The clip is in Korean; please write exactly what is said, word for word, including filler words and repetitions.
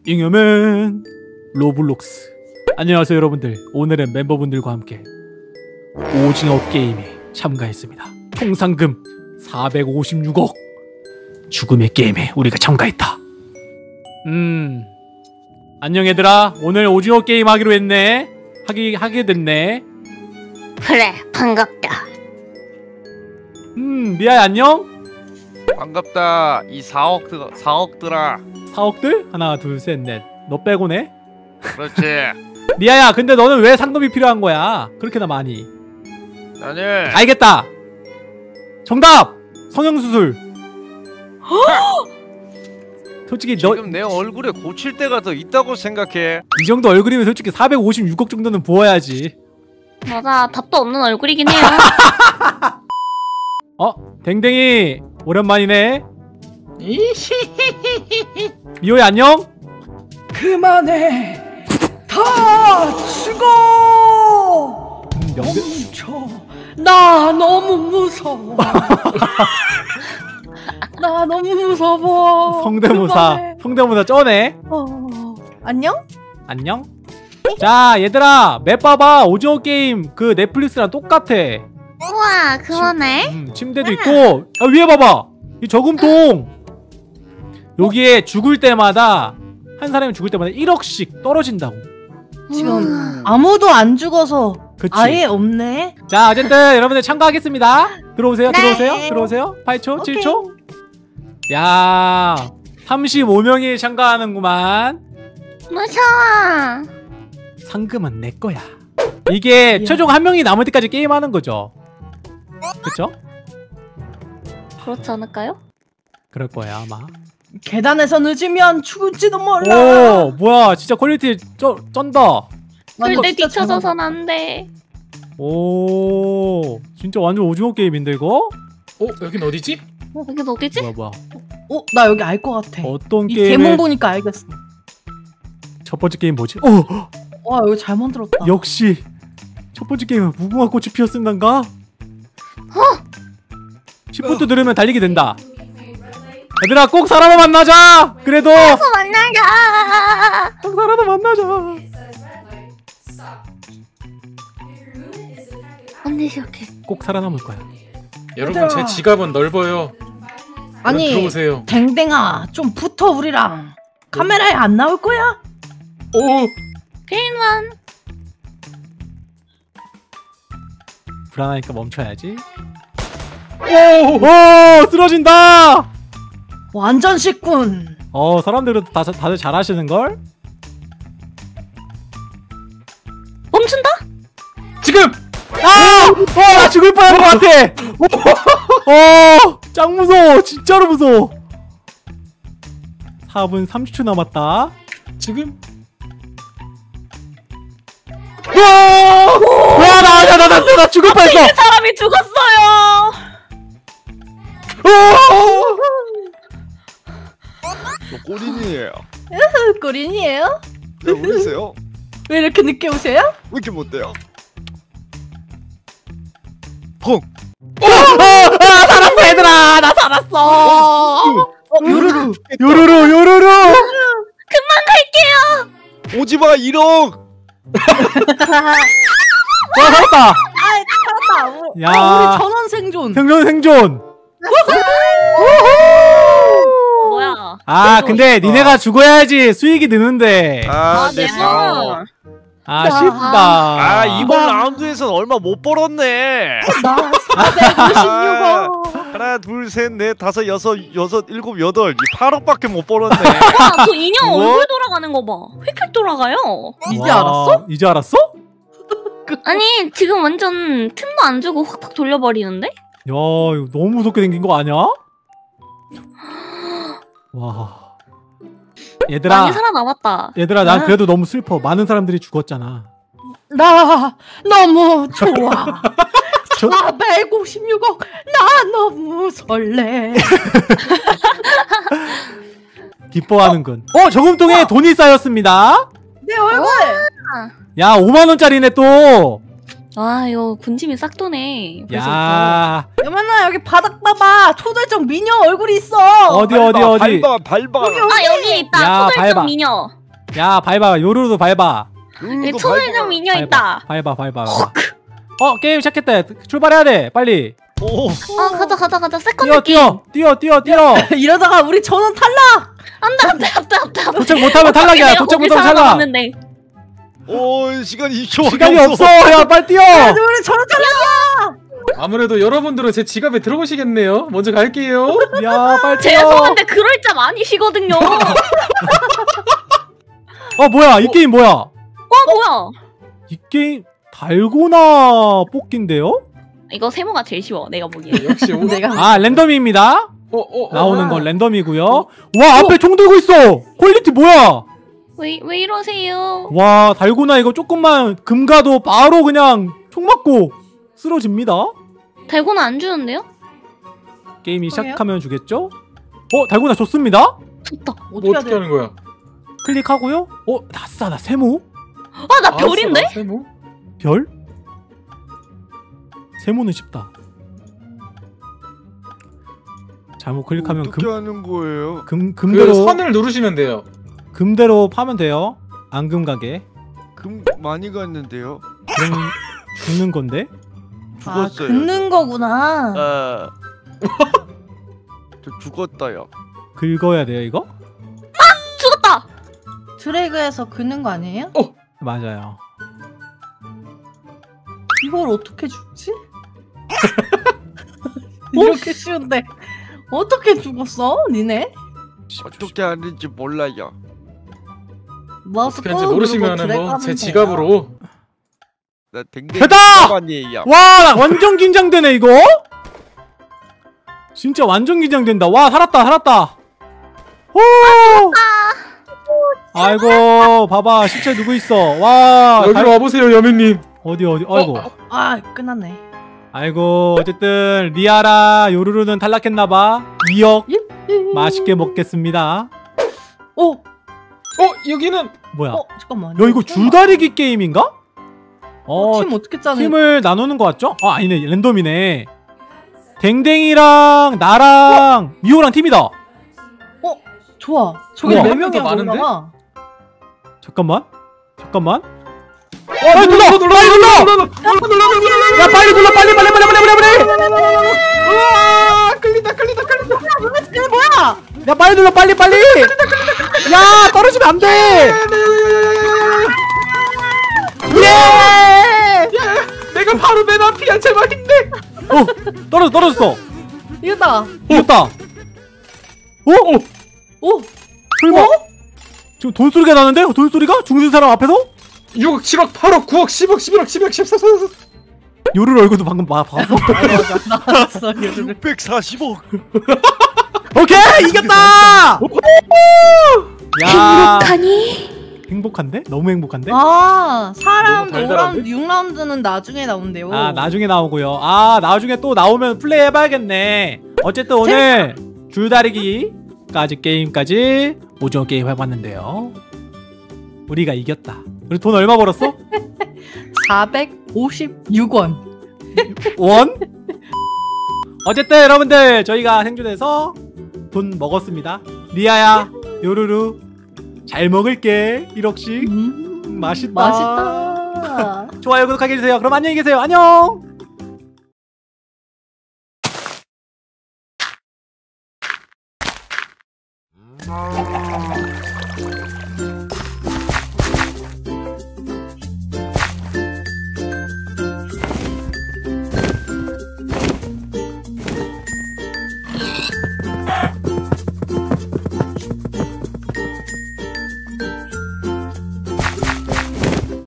잉여맨 로블록스. 안녕하세요 여러분들. 오늘은 멤버분들과 함께 오징어 게임에 참가했습니다. 총 상금 사백오십육억. 죽음의 게임에 우리가 참가했다. 음 안녕 얘들아. 오늘 오징어 게임 하기로 했네. 하기 하게 됐네. 그래, 반갑다. 음 리아야 안녕. 반갑다. 이 사억 들 사억들아. 사억들? 하나 둘 셋 넷. 너 빼고네. 그렇지. 리아야 근데 너는 왜 상금이 필요한 거야? 그렇게나 많이. 나는 알겠다. 정답! 성형수술. 솔직히 너 지금 내 얼굴에 고칠 때가 더 있다고 생각해. 이 정도 얼굴이면 솔직히 사백오십육억 정도는 부어야지. 맞아, 답도 없는 얼굴이긴 해요. 어? 댕댕이 오랜만이네. 미호야 안녕? 그만해. 다 죽어. 음, 명대... 멈춰. 나 너무 무서워. 나 너무 무서워. 성대모사 그만해. 성대모사 쩌네. 어. 안녕? 안녕? 자 얘들아 맵 봐봐. 오징어 게임 그 넷플릭스랑 똑같아. 우와, 그러네. 음, 침대도 있고. 아, 위에 봐봐 이 저금통. 여기에 죽을 때마다 한 사람이 죽을 때마다 일억씩 떨어진다고. 지금 음. 아무도 안 죽어서 그치. 아예 없네. 자 어쨌든 여러분들 참가하겠습니다. 들어오세요. 네. 들어오세요. 들어오세요. 팔 초 오케이. 칠 초. 야 삼십오 명이 참가하는구만. 무서워. 상금은 내 거야. 이게 이야. 최종 한 명이 남을 때까지 게임하는 거죠. 그쵸? 그렇지 않을까요? 그럴 거야 아마. 계단에서 늦으면 죽을지도 몰라. 오 뭐야 진짜 퀄리티 쩌, 쩐다. 난 절대 진짜 뒤쳐져선 안 돼. 오 진짜 완전 오징어 게임인데 이거? 어? 여긴 어디지? 어, 여긴 어디지? 뭐야 뭐야 어, 나 여기 알 것 같아. 어떤 이 게임의 대문 보니까 알겠어. 첫 번째 게임 뭐지? 어 와, 여기 잘 만들었다. 역시 첫 번째 게임은 무궁화 꽃이 피었습니다인가? 어? 시프트 누르면 달리게 된다. 얘들아 꼭 사람을 만나자. 그래도 가서 만나자. 꼭 사람을 만나자. 언니 시작해. 꼭 살아남을 거야. 여러분 얘들아. 제 지갑은 넓어요. 아니, 들어오세요. 댕댕아, 좀 붙어 우리랑. 카메라에 안 나올 거야? 오! 게임만. 불안하니까 멈춰야지. 오! 오 쓰러진다. 완전 식군. 어 사람들은 다, 다들 잘하시는걸? 멈춘다? 지금! 아! 어, 나 죽을 뻔한 것 같아. 어, 짱 무서워. 진짜로 무서워. 사 분 삼십 초 남았다. 지금? 와! 와, 나, 나, 나, 나, 나 죽을 뻔했어. 사람이 죽었어요. 너 꼬린이에요. 꼬린이에요? 왜 모르세요? 왜 이렇게 늦게 오세요? 왜 이렇게 못돼요? 펑. 아, 아, 살았어, 얘들아. 나 살았어. 어, 요루루. 요루루, 요루루. 금방 갈게요. 오지마 일억. 와, 살았다. 아, 살았다. 우- 야. 아, 우리 전원 생존. 생존, 생존. 뭐야? 아, 근데 니네가 죽어야지 수익이 느는데. 아, 아, 내 네모. 사억. 아쉽다. 아, 이번 나- 라운드에선 얼마 못 벌었네. 나 사백오십육억. 하나, 둘, 셋, 넷, 다섯, 여섯, 여섯, 일곱, 여덟. 이 팔억밖에 못 벌었네. 와, 저 인형 뭐? 얼굴 돌아가는 거 봐. 휙휙 돌아가요. 이제 와, 알았어? 이제 알았어? 아니, 지금 완전 틈도 안 주고 확확 돌려버리는데? 야, 이거 너무 무섭게 생긴 거 아니야? 와. 얘들아, 많이 살아남았다. 얘들아, 난 아. 그래도 너무 슬퍼. 많은 사람들이 죽었잖아. 나 너무 좋아. 저- 사백오십육억. 나 너무 설레. 기뻐하는군. 어, 저금통에 돈이 쌓였습니다. 내 얼굴. 야, 오만 원짜리네 또. 아 이거 군침이 싹 도네. 야 여면아 여기 바닥 봐봐. 초절정 미녀 얼굴이 있어. 어디 어디 어디 밟아 밟아. 아 여기 있다. 야, 초절정 밟아. 미녀. 야 밟아 요루루도 밟아 여기 초절정 미녀 밟아 있다. 밟아 밟아 밟아 어 게임 시작했다 출발해야 돼 빨리 오. 아 가자 가자 가자. 세컨드 뛰어 게임. 뛰어 뛰어 뛰어 뛰어 이러다가 우리 전원 탈락. 안돼 안돼 안돼 안돼. 도착 못하면 탈락이야 도착 못하면 탈락 오 시간 이 초. 시간이 없어 야 빨리 뛰어 우리 전원 탈락. 아무래도 여러분들은 제 지갑에 들어오시겠네요. 먼저 갈게요. 야 빨리 뛰어 죄송한데 그럴 짬 아니시거든요. 어 뭐야 이 게임 뭐야 와 뭐야? 이 게임 달고나 뽑기인데요? 이거 세모가 제일 쉬워. 내가 보기에. 역시 오. 내가 아 랜덤입니다 어, 어, 어. 나오는 아. 건 랜덤이고요 와 앞에 총 들고 있어 퀄리티 뭐야 왜 왜 이러세요? 와 달고나 이거 조금만 금 가도 바로 그냥 총 맞고 쓰러집니다 달고나 안 주는데요? 게임이 그래요? 시작하면 주겠죠? 어 달고나 줬습니다 좋다. 어떻게 뭐 해야 어떻게 돼? 하는 거야? 클릭하고요 어 나싸 나 세모? 아 나 별인데? 아, 세모? 별? 세모는 쉽다 잘못 클릭하면 어떻게 금, 하는 거예요? 금, 그 금대로 선을 누르시면 돼요. 금대로 파면 돼요 앙금 가게 금 많이 갔는데요. 그럼 죽는 건데 아 죽었어요. 긁는 거구나. 아. 저 죽었다요. 긁어야 돼요 이거? 죽었다. 드래그해서 긁는 거 아니에요? 맞아요 이걸 어떻게 죽지? 이렇게 쉬운데 어떻게 죽었어, 니네? 어떻게 하는지 몰라요. 마우스 어떻게 하는지 꾹 모르시면은 누르고 뭐 제 드래그하면 지갑으로 나 댕댕이 됐다! 아니에요. 와, 나 완전 긴장되네 이거. 진짜 완전 긴장된다. 와, 살았다, 살았다. 오! 아이고, 봐봐, 시체 누구 있어? 와, 여기로 달- 와보세요, 여민님. 어디 어디? 아이고, 어? 아 끝났네. 아이고, 어쨌든 리아라 요루루는 탈락했나봐. 이억 맛있게 먹겠습니다. 오, 어, 여기는 뭐야? 어 잠깐만. 야, 이거 줄다리기 게임인가? 어, 팀 어떻게 짜는? 팀을 나누는 거 같죠? 아, 아니네, 랜덤이네. 댕댕이랑 나랑 미호랑 팀이다. 좋아. 저기 우와. 네 한 명이 명더 많은데? 올라가. 잠깐만, 잠깐만. 어, 빨리 눌러! 눌러, 눌러, 빨리 눌러! 눌러, 눌러, 눌러, 눌러, 눌러. 야, 빨리 눌러! 빨리 빨리 빨리 빨리 빨리 빨리! 우와, 끌린다, 끌린다, 끌린다. 이게 뭐야? 야, 빨리 눌러! 빨리 빨리! 야, 떨어지면 안 돼! 예! 내가 바로 맨 앞이야, 제발 힘내. 어, 떨어져 떨어졌어. 이거다. 이겼다. 어? 오, 설마? 지금 돈 소리가 나는데? 돈 소리가? 죽는 사람 앞에서? 육억, 칠억, 팔억, 구억, 십억, 십일억, 십이억, 십사, 십사. 요루루 얼굴도 방금 봐, 봤어. 맞아 맞아. 나왔어. 이거를. 육백사십억. 오케이, 이겼다. 야, 행복하니? 행복한데? 너무 행복한데? 아, 사 라운드, 너무 오 달달한데? 라운드, 육 라운드는 나중에 나온대요. 아, 나중에 나오고요. 아, 나중에 또 나오면 플레이 해봐야겠네. 어쨌든 오늘 줄다리기까지 게임까지 오징어 게임 해봤는데요. 우리가 이겼다. 우리 돈 얼마 벌었어? 사백오십육 원. 원? 어쨌든 여러분들 저희가 생존해서 돈 먹었습니다. 리아야, 요루루 잘 먹을게. 일억씩. 음, 맛있다. 맛있다. 좋아요, 구독하게 해주세요. 그럼 안녕히 계세요. 안녕.